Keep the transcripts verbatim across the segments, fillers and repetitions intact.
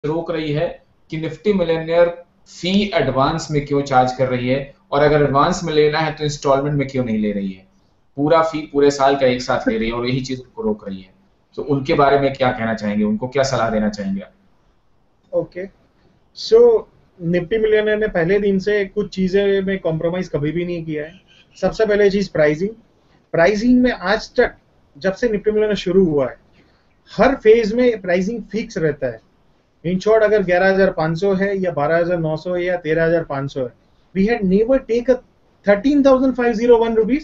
रोक रही है कि निफ्टी मिलियनेयर फी एडवांस में क्यों चार्ज कर रही है, और अगर एडवांस में लेना है तो इंस्टॉलमेंट में क्यों नहीं ले रही है, पूरा फी पूरे साल का एक साथ ले रही है, और यही चीज उनको रोक रही है। तो उनके बारे में क्या कहना चाहेंगे, उनको क्या सलाह देना चाहेंगे? ओके, सो निफ्टी मिलियनर ने पहले दिन से कुछ चीजें में कॉम्प्रोमाइज कभी भी नहीं किया है। सबसे पहले चीज प्राइसिंग। प्राइसिंग में आज तक जब से निफ्टी मिलियनर शुरू हुआ है, हर फेज में प्राइसिंग फिक्स रहता है। इन शॉर्ट, अगर ग्यारह हज़ार पाँच सौ है या बारह हज़ार नौ सौ है या तेरह हज़ार पाँच सौ है, we had never take a thirteen thousand five hundred one rupees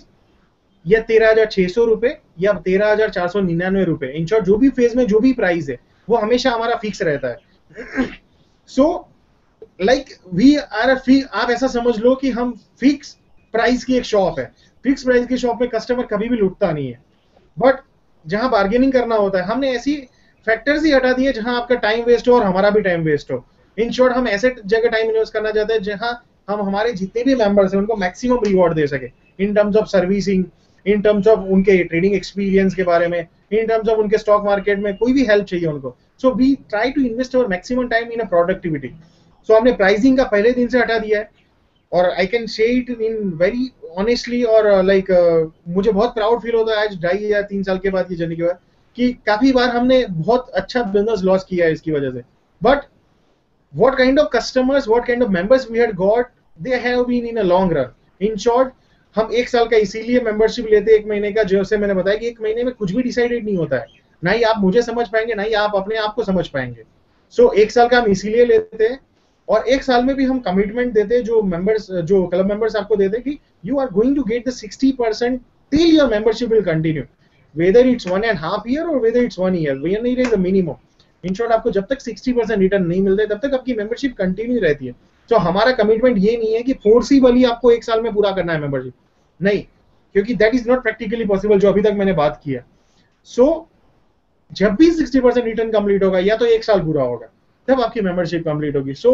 या तेरह हजार छह सौ रुपए या तेरह हजार चार सौ निन्यानवे रुपए। इन शॉर्ट, जो भी फेज में जो भी प्राइस है वो हमेशा हमारा फिक्स रहता है। सो लाइक वी आर आप ऐसा समझ लो कि हम फिक्स प्राइस की एक शॉप है। फिक्स प्राइस की शॉप में कस्टमर कभी भी लूटता नहीं है, बट जहां बार्गेनिंग करना होता है, हमने ऐसी फैक्टर्स ही हटा दिए जहां आपका टाइम वेस्ट हो और हमारा भी टाइम वेस्ट हो। इन शॉर्ट, हम ऐसे जगह टाइम इन्वेस्ट करना चाहते हैं जहां हम हमारे जितने भी मेंबर्स हैं उनको मैक्सिमम रिवॉर्ड दे सके, in terms of servicing, in terms of उनके ट्रेडिंग एक्सपीरियंस के बारे में, इन टर्म्स ऑफ उनके स्टॉक मार्केट में कोई भी हेल्प चाहिए उनको। So we try to invest our maximum time in a productivity. सो हमने प्राइसिंग का पहले दिन से हटा दिया है, और I can say it in very honestly, और लाइक uh, like, uh, मुझे बहुत प्राउड फील होता है आज ढाई या तीन साल के बाद की जर्नी के बाद कि काफी बार हमने बहुत अच्छा बिजनेस लॉस किया है इसकी वजह से। But what kind of customers, what kind of members we had got, they have been in a long run. In short, हम एक साल का इसीलिए मेंबरशिप लेते हैं एक महीने का, जैसे मैंने बताया कि एक महीने में कुछ भी डिसाइडेड नहीं होता है, ना ही आप मुझे समझ पाएंगे ना ही आप अपने आप को समझ पाएंगे। सो so, एक साल का हम इसीलिए लेते हैं, और एक साल में भी हम कमिटमेंट देते हैं जो मेंबर्स, जो क्लब मेंबर्स आपको देते हैं कि you are going to get the sixty percent till your membership will continue, whether it's one and half year और whether it's one year, one year is the minimum. In short, आपको जब तक sixty percent return नहीं मिलते तब तक आपकी membership continue रहती है। तो so, हमारा कमिटमेंट ये नहीं है कि फोर्सिबली आपको एक साल में पूरा करना है मेंबरशिप, नहीं, क्योंकि that is not practically possible जो अभी तक मैंने बात किया। सो so, जब भी सिक्सटी परसेंट रिटर्न कंप्लीट होगा या तो एक साल पूरा होगा तब आपकी मेंबरशिप कंप्लीट होगी। So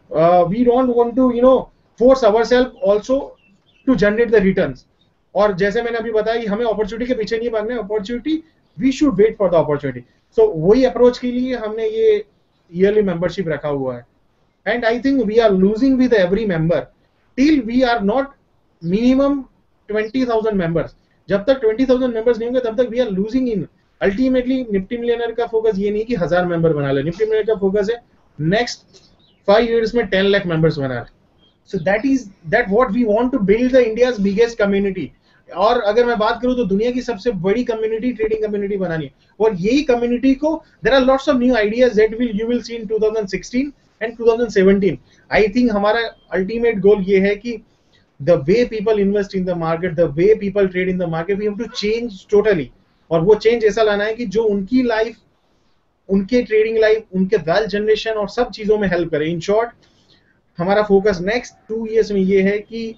we don't want to you know force ourselves also to generate the returns. और जैसे मैंने अभी बताया कि हमें अपॉर्चुनिटी के पीछे नहीं भागना है, opportunity we should wait for the opportunity. So वही अप्रोच के लिए हमने ये ईयरली मेंबरशिप रखा हुआ है, and I think we are losing with every member till we are not minimum twenty thousand members. जब तक ट्वेंटी थाउजेंड मेंबर्स नहीं होंगे तब तक we are losing in. Ultimately Nifty Millionaire का फोकस ये नहीं कि हजार मेंबर बना ले, निफ्टी मिलियनर का फोकस है नेक्स्ट फाइव इयर्स में टेन लाख मेंबर्स बना ले। So that is that what we want to build the India's biggest community. और अगर मैं बात करूं तो दुनिया की सबसे बड़ी कम्युनिटी ट्रेडिंग कम्युनिटी बनानी है, और यही कम्युनिटी को there are lots of new ideas that will you will see in twenty sixteen and twenty seventeen. I think हमारा अल्टीमेट गोल ये है कि the way people invest in the market, the way people trade in the market, we have to change totally। और वो change ऐसा लाना है कि जो उनकी लाइफ, उनके ट्रेडिंग लाइफ, उनके वेल्थ जनरेशन और सब चीजों में हेल्प करे। इन शॉर्ट, हमारा फोकस नेक्स्ट टू इयर्स में ये है कि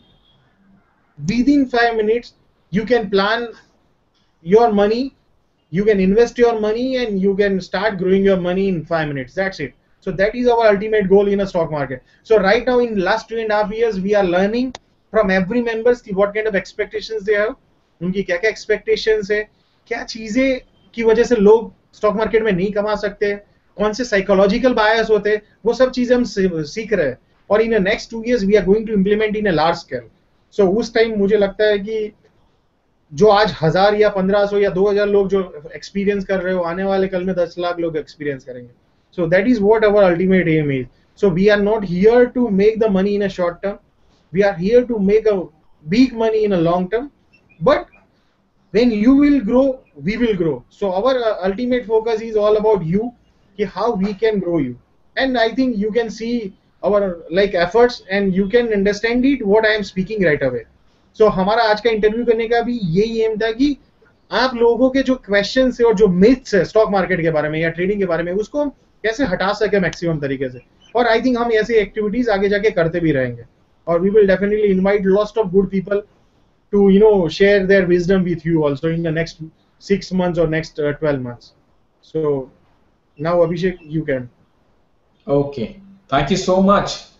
within five minutes you can plan your money, you can invest your money, and you can start growing your money in five minutes. That's it. So that is our ultimate goal in a stock market. So right now in last two and a half years we are learning from every members ki what kind of expectations they have, उनकी क्या क्या expectations है, क्या चीजें की वजह से लोग स्टॉक मार्केट में नहीं कमा सकते, कौन से साइकोलॉजिकल बायस होते हैं, वो सब चीजें हम सीख रहे हैं। और in next two years we are going to implement in a large scale. So उस टाइम मुझे लगता है कि जो आज हजार या पंद्रह सौ या दो हजार लोग जो एक्सपीरियंस कर रहे हो, आने वाले कल में दस लाख लोग एक्सपीरियंस करेंगे। So that is what our ultimate aim is. So we are not here to make the money in a short term, we are here to make a big money in a long term, but when you will grow we will grow। so our uh, ultimate focus is all about you, ki how we can grow you, and I think you can see our like efforts and you can understand it what I am speaking right away। so हमारा आज का interview करने का भी यही M था कि आप लोगों के जो क्वेश्चंस है और जो मिथ्स है स्टॉक मार्केट के बारे में या ट्रेडिंग के बारे में, उसको हम कैसे हटा सके मैक्सिमम तरीके से। और आई थिंक हम ऐसी एक्टिविटीज आगे जाके करते भी रहेंगे, और we will definitely invite lots of good people to you know share their wisdom with you also in the next six months or next uh, twelve months। so now Abhishek, you can। Okay, thank you so much